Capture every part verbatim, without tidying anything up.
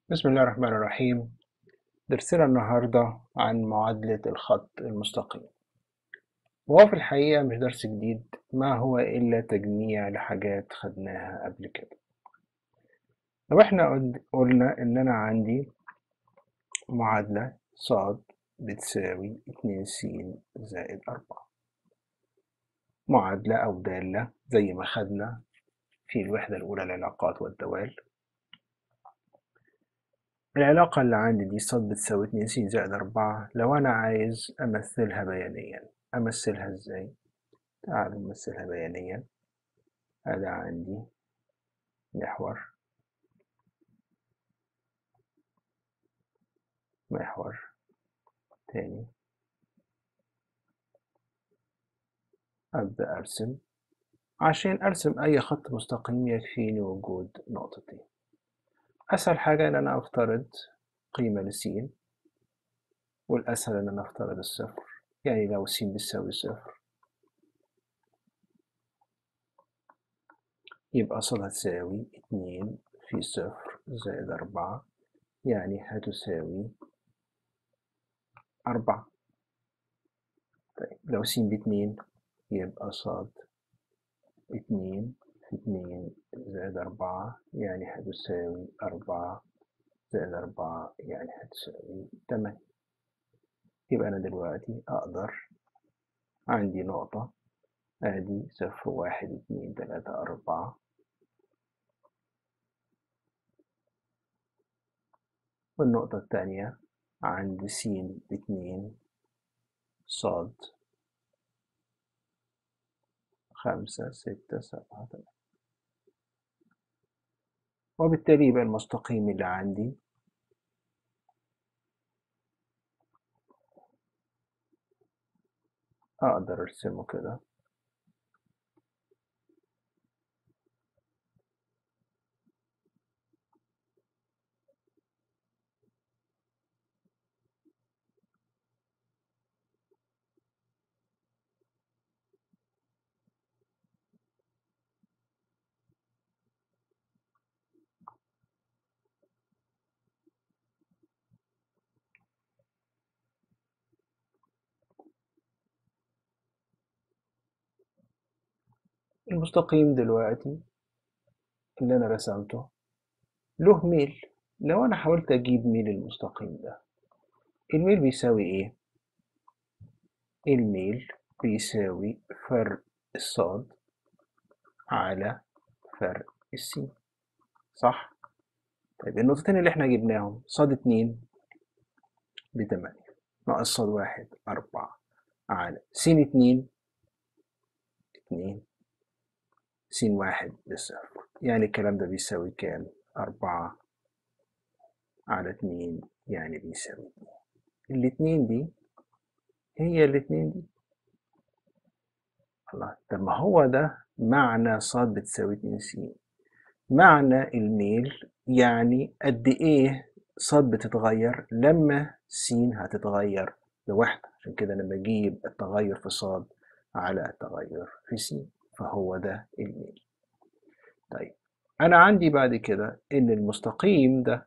بسم الله الرحمن الرحيم. درسنا النهاردة عن معادلة الخط المستقيم، وهو في الحقيقة مش درس جديد، ما هو إلا تجميع لحاجات خدناها قبل كده. لو احنا قد- قلنا إن أنا عندي معادلة ص بتساوي اتنين س زائد أربعة، معادلة أو دالة زي ما خدنا في الوحدة الأولى العلاقات والدوال. العلاقة اللي عندي دي ص بتساوي اتنين س زائد أربعة، لو أنا عايز أمثلها بيانيا أمثلها إزاي؟ تعالوا نمثلها بيانيا. أدا عندي محور محور تاني، أبدأ أرسم. عشان أرسم أي خط مستقيم يكفيني وجود نقطتين. أسهل حاجة إن أنا أفترض قيمة لسين، والأسهل إن أنا أفترض الصفر. يعني لو س بتساوي صفر يبقى ص هتساوي اتنين في صفر زائد أربعة، يعني هتساوي أربعة. طيب لو س باتنين يبقى ص اتنين في اتنين زائد أربعة، يعني هتساوي أربعة زائد أربعة، يعني هتساوي تمانية. يبقى أنا دلوقتي أقدر عندي نقطة أدي صفر واحد اتنين تلاتة أربعة، والنقطة التانية عندي س باتنين صاد خمسة ستة سبعة تمانية. وبالتالي يبقى المستقيم اللي عندي أقدر أرسمه كده. المستقيم دلوقتي اللي أنا رسمته له ميل. لو أنا حاولت أجيب ميل المستقيم ده، الميل بيساوي إيه؟ الميل بيساوي فرق الصاد على فرق السين، صح؟ طيب النقطتين اللي احنا جبناهم صاد اتنين بتمانية ناقص صاد واحد أربعة على س اتنين اتنين س واحد بصفر، يعني الكلام ده بيساوي كام؟ أربعة على اتنين، يعني بيساوي اتنين. الاتنين دي هي الاتنين دي. الله، طب ما هو ده معنى صاد بتساوي اتنين س. معنى الميل يعني قد ايه صاد بتتغير لما س هتتغير لوحدة. عشان كده لما اجيب التغير في صاد على التغير في س، فهو ده الميل. طيب انا عندي بعد كده ان المستقيم ده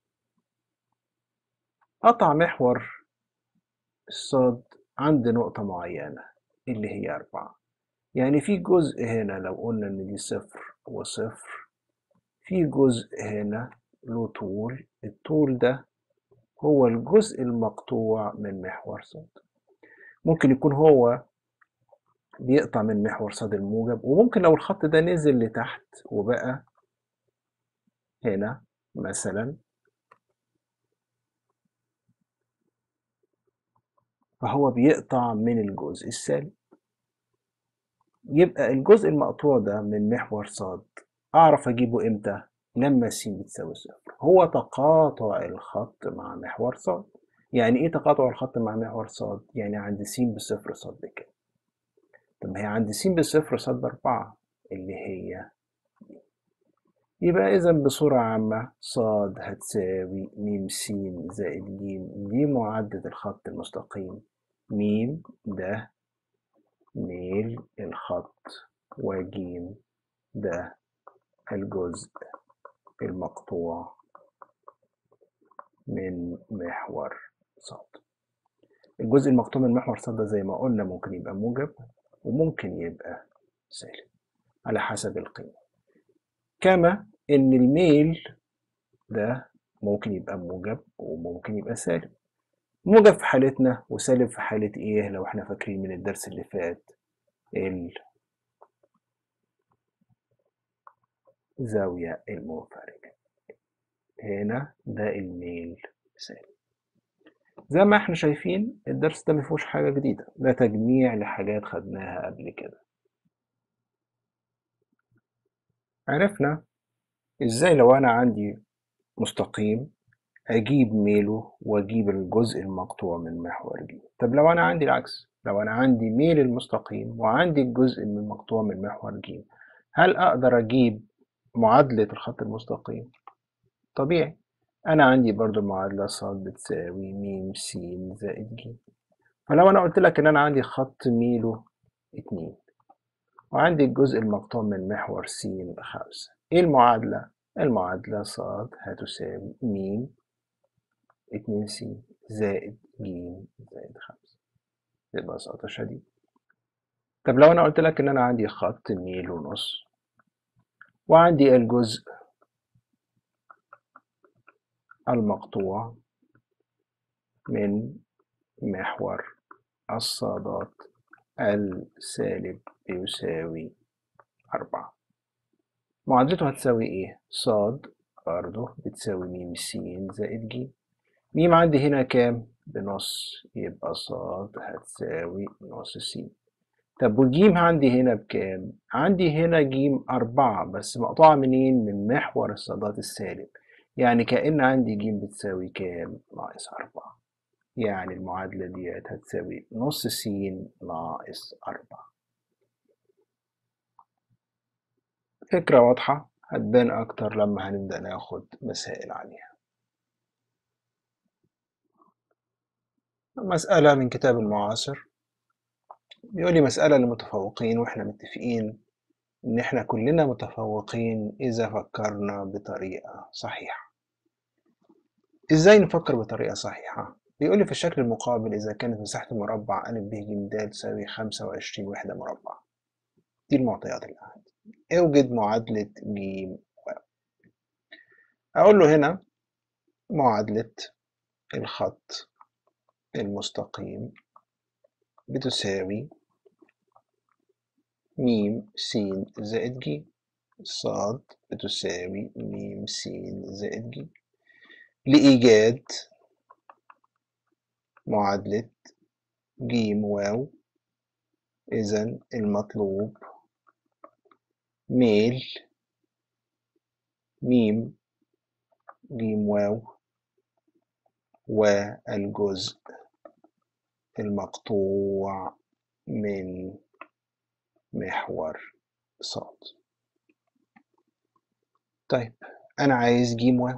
قطع محور الصاد عند نقطة معينة اللي هي أربعة. يعني في جزء هنا لو قلنا إن دي صفر وصفر، في جزء هنا له طول، الطول ده هو الجزء المقطوع من محور صاد. ممكن يكون هو بيقطع من محور صاد الموجب، وممكن لو الخط ده نزل لتحت وبقى هنا مثلا، فهو بيقطع من الجزء السالب. يبقى الجزء المقطوع ده من محور صاد أعرف أجيبه إمتى؟ لما س بتساوي صفر. هو تقاطع الخط مع محور صاد. يعني إيه تقاطع الخط مع محور صاد؟ يعني عند س بصفر صاد بكام؟ طب ما هي عند س بصفر صاد بأربعة اللي هي. يبقى إذا بصورة عامة صاد هتساوي م س زائد ج. دي معادلة الخط المستقيم. م ده ميل الخط، وج ده الجزء المقطوع من محور ص. الجزء المقطوع من محور ص ده زي ما قلنا ممكن يبقى موجب وممكن يبقى سالب على حسب القيمة، كما إن الميل ده ممكن يبقى موجب وممكن يبقى سالب. موجب في حالتنا وسالب في حالة إيه؟ لو إحنا فاكرين من الدرس اللي فات الزاوية المنفرجة، هنا ده الميل سالب. زي ما احنا شايفين الدرس ده مفيهوش حاجة جديدة، ده تجميع لحاجات خدناها قبل كده. عرفنا ازاي لو انا عندي مستقيم اجيب ميله واجيب الجزء المقطوع من محور ج. طب لو انا عندي العكس، لو انا عندي ميل المستقيم وعندي الجزء من المقطوع من محور ج، هل اقدر اجيب معادلة الخط المستقيم؟ طبيعي، انا عندي برضو المعادلة ص بتساوي م س زائد ج. فلو انا قلت لك ان انا عندي خط ميله اتنين وعندي الجزء المقطوع من محور س خمسة، ايه المعادلة؟ المعادلة ص هتساوي م اتنين س زائد ج زائد خمسة، ببساطة شديدة. طب لو انا قلت لك ان انا عندي خط ميل ونص وعندي الجزء المقطوع من محور الصادات السالب بيساوي أربعة، معادلته هتساوي ايه؟ ص برضه بتساوي م س زائد ج. م عندي هنا كام؟ بنص، يبقى ص هتساوي نص س. طب والجيم عندي هنا بكام؟ عندي هنا جيم أربعة بس مقطوعة منين؟ من محور الصادات السالب، يعني كأن عندي جيم بتساوي كام؟ ناقص أربعة، يعني المعادلة ديت هتساوي نص س ناقص أربعة. فكرة واضحة هتبان أكتر لما هنبدأ ناخد مسائل عليها. مسألة من كتاب المعاصر بيقول لي مسألة للمتفوقين، وإحنا متفقين إن إحنا كلنا متفوقين إذا فكرنا بطريقة صحيحة. إزاي نفكر بطريقة صحيحة؟ بيقول لي في الشكل المقابل إذا كانت مساحة المربع أ ب ج د تساوي خمسة وعشرين وحدة مربع، دي المعطيات اللي عندي. اوجد معادلة ج و. أقول له هنا معادلة الخط المستقيم بتساوي م س زائد ج، ص بتساوي م س زائد ج. لإيجاد معادلة ج واو، إذا المطلوب ميل م ج واو والجزء المقطوع من محور ص. طيب أنا عايز ج واو،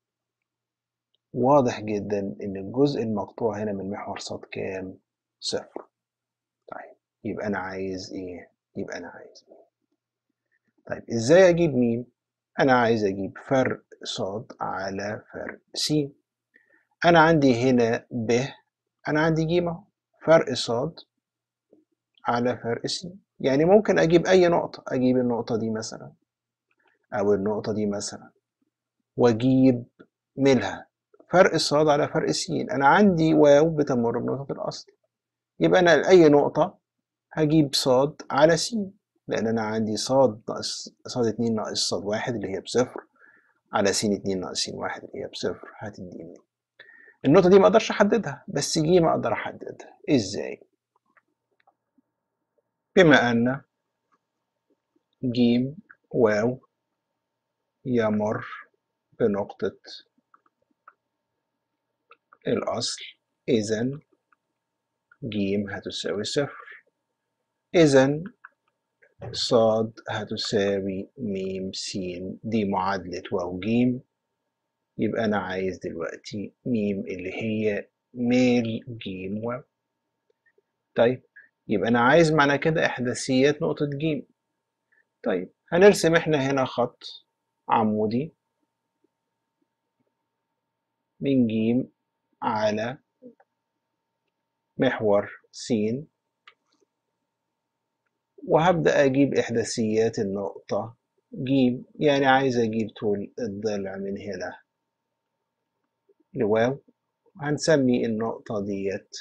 واضح جدا إن الجزء المقطوع هنا من محور ص كام؟ صفر. طيب يبقى أنا عايز إيه؟ يبقى أنا عايز إيه؟ طيب إزاي أجيب م؟ أنا عايز أجيب فرق ص على فرق س. أنا عندي هنا ب، أنا عندي ج أهو، فرق ص على فرق س، يعني ممكن أجيب أي نقطة، أجيب النقطة دي مثلا أو النقطة دي مثلا وأجيب ميلها فرق ص على فرق س. أنا عندي واو بتمر بنقطة الأصل، يبقى أنا لأي نقطة هجيب ص على س، لأن أنا عندي ص ناقص ص اتنين ناقص ص واحد اللي هي بصفر على س اتنين ناقص س واحد اللي هي بصفر، هتديني النقطة دي. ما أقدرش أحددها بس ج ما أقدر أحددها. إزاي؟ بما أن ج واو يمر بنقطة الأصل، إذا ج هتساوي صفر، إذا ص هتساوي م س. دي معادلة واو ج. يبقى أنا عايز دلوقتي م اللي هي ميل ج واو. طيب يبقى أنا عايز معنى كده إحداثيات نقطة ج. طيب هنرسم إحنا هنا خط عمودي من ج على محور س، وهبدأ أجيب إحداثيات النقطة ج، يعني عايز أجيب طول الضلع من هنا لواو. هنسمي النقطة ديت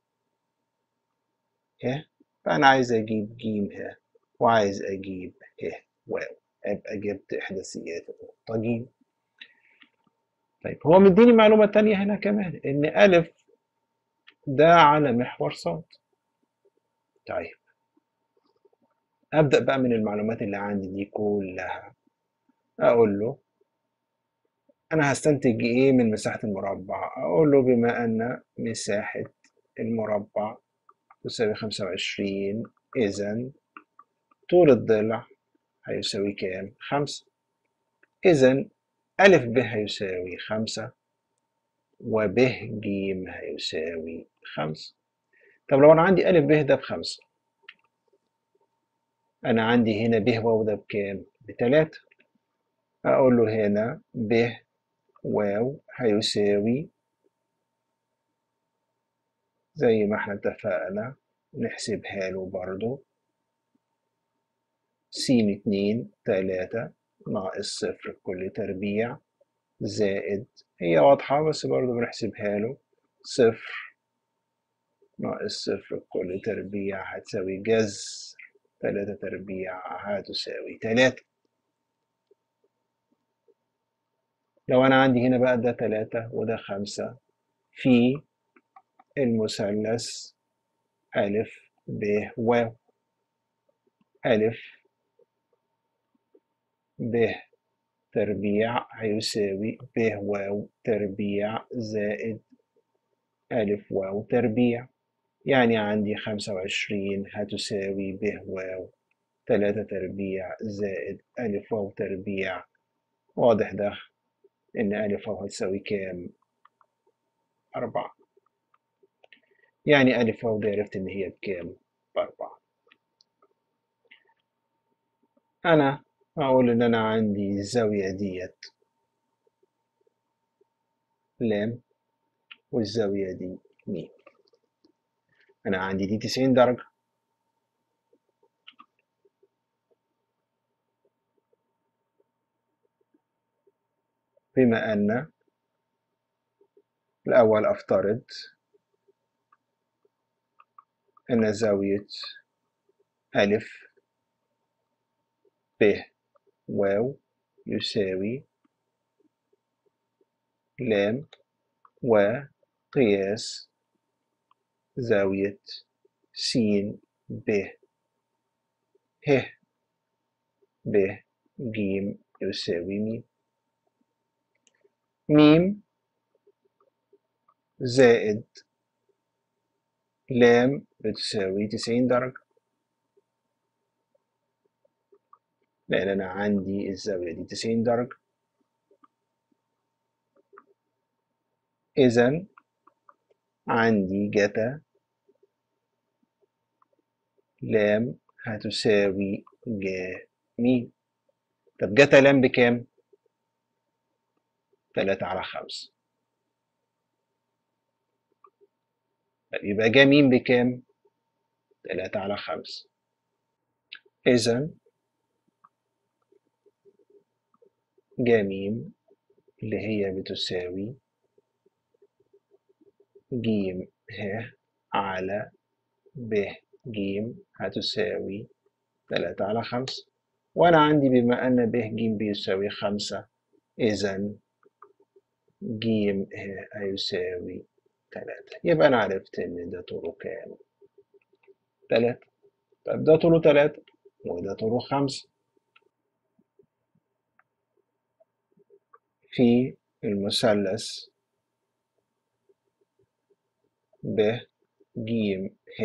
ه، فأنا عايز أجيب ج ه وعايز أجيب ه واو، أبقى جبت إحداثيات النقطة ج. طيب هو مديني معلومة تانية هنا كمان، إن أ ده على محور ص. طيب أبدأ بقى من المعلومات اللي عندي دي كلها، أقول له أنا هستنتج إيه من مساحة المربع؟ أقول له بما أن مساحة المربع تساوي خمسة وعشرين، إذا طول الضلع هيساوي كام؟ خمسة. إذا أ ب هيساوي خمسة وب ج هيساوي خمسة. طب لو أنا عندي أ ب ده بخمسة، أنا عندي هنا ب واو ده بكام؟ بتلاتة. أقول له هنا ب واو هيساوي زي ما احنا اتفقنا نحسبها له برضو س اتنين تلاتة ناقص صفر كل تربيع زائد، هي واضحة بس برضو بنحسبها له، صفر ناقص صفر كل تربيع هتساوي جذر تلاتة تربيع هتساوي تلاتة. لو أنا عندي هنا بقى ده تلاتة وده خمسة في المثلث أ ب واو، أ ب تربيع هيساوي ب واو تربيع زائد أ واو تربيع، يعني عندي خمسة وعشرين هتساوي ب واو تلاتة تربيع زائد أ واو تربيع. واضح ده إن أ واو هتساوي كام؟ أربعة. يعني أ واو دي عرفت إن هي بكام؟ بأربعة. أنا أقول إن أنا عندي الزاوية ديت لام والزاوية دي م. أنا عندي دي تسعين درجة، بما أن الأول أفترض أن زاوية أ ب واو يساوي لام وقياس زاوية س ب ه ب ج يساوي م. م زائد لام بتساوي تسعين درجة، لأن أنا عندي الزاوية دي تسعين درجة. إذا عندي جتا لام هتساوي ج م. طب جتا لام بكام؟ تلاتة على خمسة. طب يبقى جا م بكام؟ تلاتة على خمسة. إذا جا م اللي هي بتساوي ج ه على ب ج هتساوي تلاتة على خمسة. وأنا عندي بما أن ب ج بيساوي خمسة، إذا ج ه هيساوي تلاتة. يبقى أنا عرفت إن ده طوله كام؟ تلاتة. طب ده طوله تلاتة وده طوله خمسة. في المثلث ب ج ه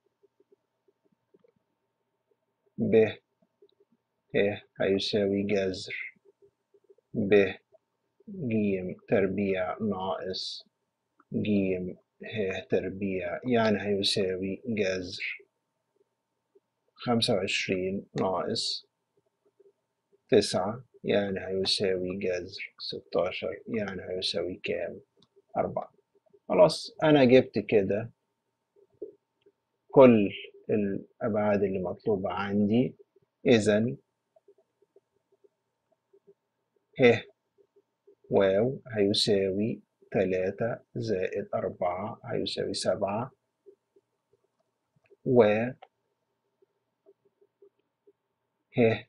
ب ه هيساوي جذر ب ج تربيع ناقص ج ه تربيع، يعني هيساوي جذر خمسة وعشرين ناقص تسعة، يعني هيساوي جذر ستاشر، يعني هيساوي كام؟ أربعة. خلاص أنا جبت كده كل الأبعاد اللي مطلوبة عندي. إذا ه واو هيساوي تلاتة زائد أربعة هيساوي سبعة، و ه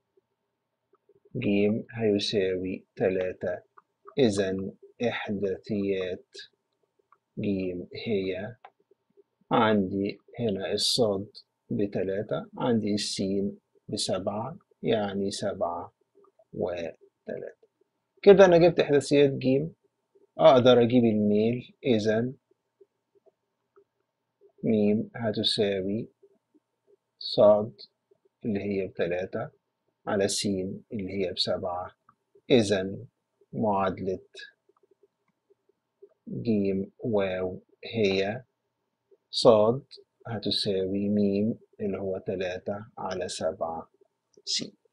جيم هيساوي تلاتة. إذا إحداثيات جيم هي عندي هنا الصاد بتلاتة، عندي السين بسبعة، يعني سبعة وتلاتة. كده أنا جبت إحداثيات جيم. أقدر أجيب الميل. إذا ميم هتساوي صاد اللي هي بتلاتة على سين اللي هي بسبعة. إذا معادلة جيم واو هي صاد هتساوي ميم اللي هو تلاتة على سبعة سين.